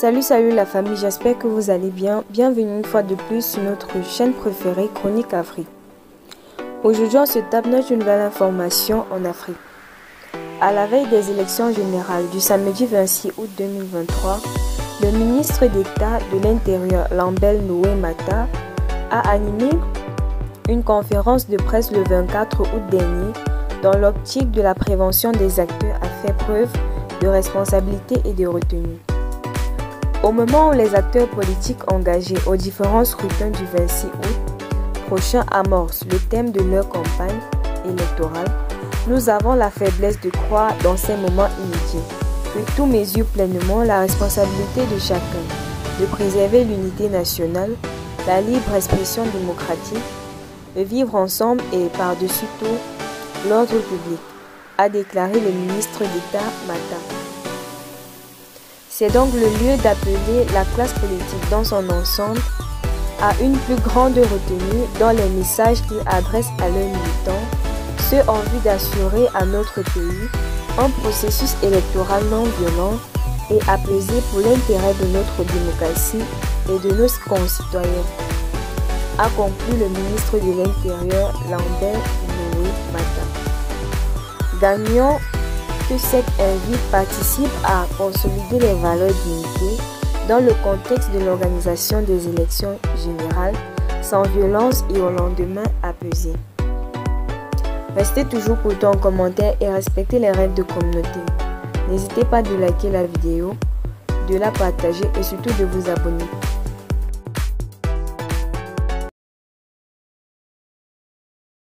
Salut la famille, j'espère que vous allez bien. Bienvenue une fois de plus sur notre chaîne préférée Chronique Afrique. Aujourd'hui on se tape notre nouvelle information en Afrique. À la veille des élections générales du samedi 26 août 2023, le ministre d'État de l'Intérieur Lambert Noé Mata a animé une conférence de presse le 24 août dernier dans l'optique de la prévention des acteurs à faire preuve de responsabilité et de retenue. Au moment où les acteurs politiques engagés aux différents scrutins du 26 août prochain amorcent le thème de leur campagne électorale, nous avons la faiblesse de croire dans ces moments inédits que tout mesure pleinement la responsabilité de chacun de préserver l'unité nationale, la libre expression démocratique, le vivre ensemble et par-dessus tout l'ordre public, a déclaré le ministre d'État Mata. C'est donc le lieu d'appeler la classe politique dans son ensemble à une plus grande retenue dans les messages qu'ils adressent à leurs militants, ce en vue d'assurer à notre pays un processus électoral non violent et apaisé pour l'intérêt de notre démocratie et de nos concitoyens, a conclu le ministre de l'Intérieur Lambert Noé Mata. Gagnons que cette invite participe à consolider les valeurs d'unité dans le contexte de l'organisation des élections générales sans violence et au lendemain apaisé. Restez toujours pourtant en commentaire et respectez les règles de communauté. N'hésitez pas de liker la vidéo, de la partager et surtout de vous abonner.